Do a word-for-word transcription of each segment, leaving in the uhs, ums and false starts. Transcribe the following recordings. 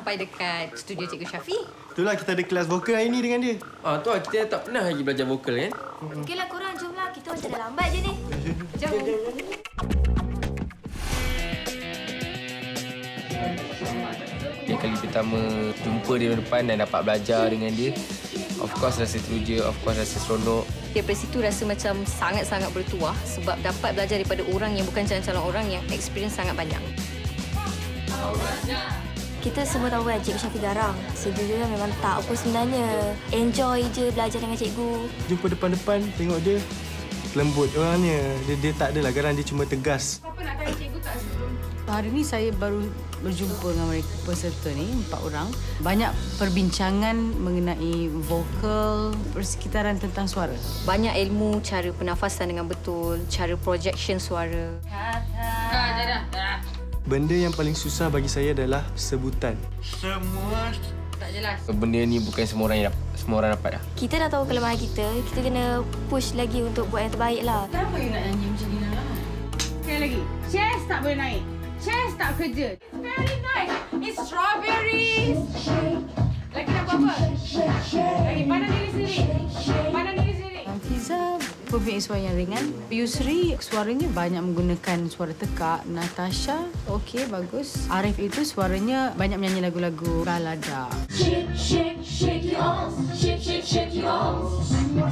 sampai dekat studio Cikgu Syafiq. Itulah kita ada kelas vokal hari ni dengan dia. Ah, tu lah, kita tak pernah lagi belajar vokal kan? Okeylah korang, jomlah. Kita macam dah lambat je ni. Jom. Dia kali pertama jumpa dia depan dan dapat belajar dengan dia. Of course rasa teruja, of course rasa seronok. Daripada situ rasa macam sangat-sangat bertuah sebab dapat belajar daripada orang yang bukan calon-calon orang yang experience sangat banyak. Kita semua tahu kan Cikgu Syafiq garang. Sejujurnya memang tak apa sebenarnya. Enjoy je belajar dengan cikgu. Jumpa depan-depan, tengok dia. Lembut orangnya. Dia, dia tak adalah garang, dia cuma tegas. Apa nak tanya cikgu tak sebelum? Hari ni saya baru berjumpa dengan mereka peserta ni, empat orang. Banyak perbincangan mengenai vokal, persekitaran tentang suara. Banyak ilmu cara pernafasan dengan betul, cara projection suara. Dah, dah, dah, dah. Benda yang paling susah bagi saya adalah sebutan. Semua tak jelas. Benda ni bukan semua orang yang dapat, semua orang dapat dah. Kita dah tahu kelemahan kita. Kita kena push lagi untuk buat yang terbaik lah. Kenapa you nak nyanyi macam ni nak? Sekali lagi. Chest tak boleh naik. Chest tak kerja. Very nice. It's strawberries. Lagi nak buat apa? Lagi pandang diri sendiri. Pandang diri sendiri. Fiza pemilik suara yang ringan. Yusri suaranya banyak menggunakan suara tekak. Natasha okey, bagus. Arif itu suaranya banyak menyanyi lagu-lagu balada. Shake, shake, shake your arms. Shake, shake, shake your arms.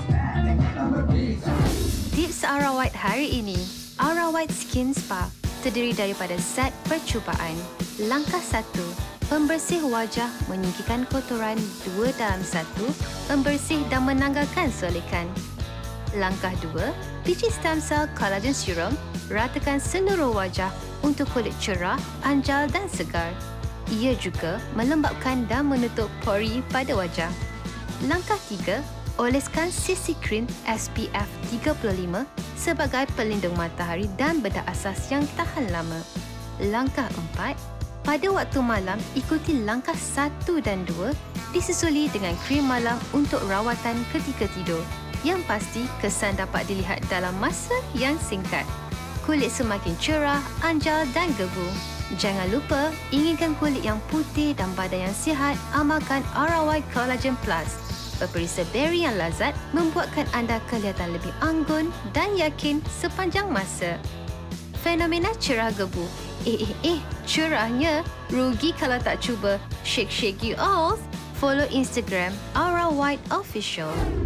Tips Aura White hari ini. Aura White Skin Spa terdiri daripada set percubaan. Langkah satu, pembersih wajah menyingkirkan kotoran dua dalam satu, pembersih dan menanggalkan solekan. Langkah dua, biji stem cell collagen serum, ratakan seluruh wajah untuk kulit cerah, anjal dan segar. Ia juga melembapkan dan menutup pori pada wajah. Langkah tiga, oleskan C C Cream S P F tiga puluh lima sebagai pelindung matahari dan bedak asas yang tahan lama. Langkah empat, pada waktu malam ikuti langkah satu dan dua disusuli dengan krim malam untuk rawatan ketika tidur. Yang pasti kesan dapat dilihat dalam masa yang singkat. Kulit semakin cerah, anjal dan gebu. Jangan lupa inginkan kulit yang putih dan badan yang sihat, amalkan Aura White Collagen Plus. Berperisa berry yang lazat membuatkan anda kelihatan lebih anggun dan yakin sepanjang masa. Fenomena cerah gebu. Eh, eh, eh, cerahnya. Rugi kalau tak cuba. Shake, shake you all. Follow Instagram Aura White Official.